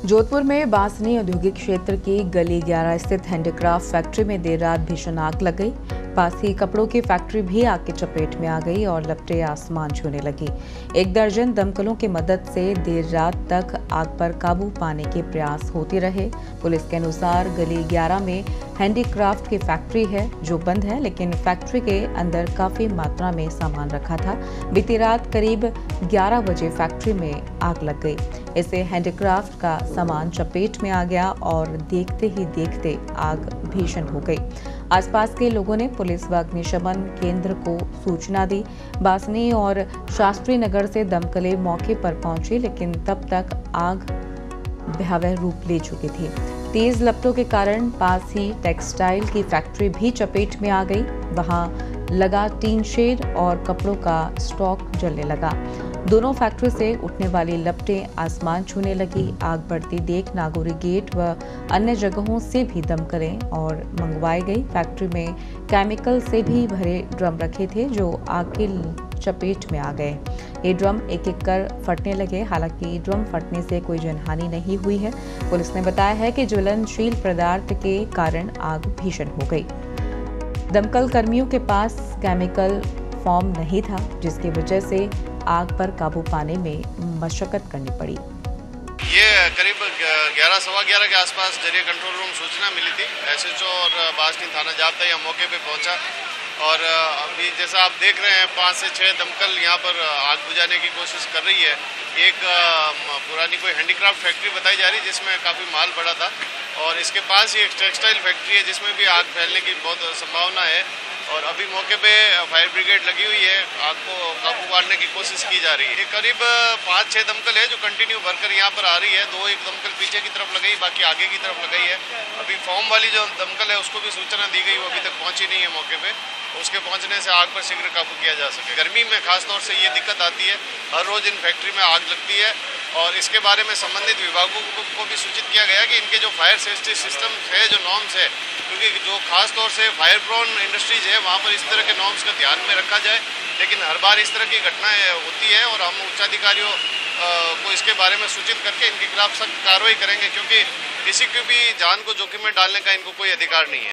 जोधपुर में बांसनी औद्योगिक क्षेत्र की गली 11 स्थित हैंडीक्राफ्ट फैक्ट्री में देर रात भीषण आग लग गई। पास ही कपड़ों की फैक्ट्री भी आग की चपेट में आ गई और लपटें आसमान छूने लगी। 1 दर्जन दमकलों की मदद से देर रात तक आग पर काबू पाने के प्रयास होते रहे। पुलिस के अनुसार गली 11 में हैंडीक्राफ्ट की फैक्ट्री है जो बंद है, लेकिन फैक्ट्री के अंदर काफी मात्रा में सामान रखा था। बीती रात करीब 11 बजे फैक्ट्री में आग लग गई। इससे हैंडीक्राफ्ट का सामान चपेट में आ गया और देखते ही देखते आग भीषण हो गई। आसपास के लोगों ने पुलिस व अग्निशमन केंद्र को सूचना दी। बांसनी और शास्त्री नगर से दमकलें मौके पर पहुंची, लेकिन तब तक आग भयावह रूप ले चुकी थी। तेज लपटों के कारण पास ही टेक्सटाइल की फैक्ट्री भी चपेट में आ गई। वहां लगा टीन शेड और कपड़ों का स्टॉक जलने लगा। दोनों फैक्ट्री से उठने वाली लपटें आसमान छूने लगी। आग बढ़ती देख नागौरी गेट व अन्य जगहों से भी दमकलें और मंगवाई गई। फैक्ट्री में केमिकल से भी भरे ड्रम रखे थे जो आग की चपेट में आ गए। ये ड्रम एक एक कर फटने लगे। हालांकि ड्रम फटने से कोई जनहानि नहीं हुई है। पुलिस ने बताया है कि ज्वलनशील पदार्थ के कारण आग भीषण हो गई। दमकल कर्मियों के पास केमिकल फॉर्म नहीं था, जिसकी वजह से आग पर काबू पाने में मशक्कत करनी पड़ी। ये करीब 11:15 के आसपास जरिए कंट्रोल रूम सूचना मिली थी। एसएचओ और बांसनी थाना जाब्ता यहाँ मौके पे पहुंचा और अभी जैसा आप देख रहे हैं 5 से 6 दमकल यहाँ पर आग बुझाने की कोशिश कर रही है। एक पुरानी कोई हैंडीक्राफ्ट फैक्ट्री बताई जा रही है जिसमें काफ़ी माल पड़ा था और इसके पास ही एक टेक्सटाइल फैक्ट्री है जिसमें भी आग फैलने की बहुत संभावना है और अभी मौके पे फायर ब्रिगेड लगी हुई है। आग को काबू पाने की कोशिश की जा रही है। ये करीब 5-6 दमकल है जो कंटिन्यू भरकर यहाँ पर आ रही है। 2-1 दमकल पीछे की तरफ लगाई, बाकी आगे की तरफ लगाई है। अभी फॉर्म वाली जो दमकल है उसको भी सूचना दी गई, वो अभी तक पहुंची नहीं है मौके पे। उसके पहुंचने से आग पर शीघ्र काबू किया जा सके। गर्मी में खासतौर से ये दिक्कत आती है, हर रोज इन फैक्ट्री में आग लगती है और इसके बारे में संबंधित विभागों को भी सूचित किया गया कि इनके जो फायर सेफ्टी सिस्टम है, जो नॉर्म्स है, क्योंकि जो खासतौर से फायर प्रोन इंडस्ट्रीज है वहाँ पर इस तरह के नॉर्म्स का ध्यान में रखा जाए। लेकिन हर बार इस तरह की घटनाएं होती है और हम उच्चाधिकारियों को इसके बारे में सूचित करके इनके खिलाफ सख्त कार्रवाई करेंगे, क्योंकि किसी की भी जान को जोखिम में डालने का इनको कोई अधिकार नहीं है।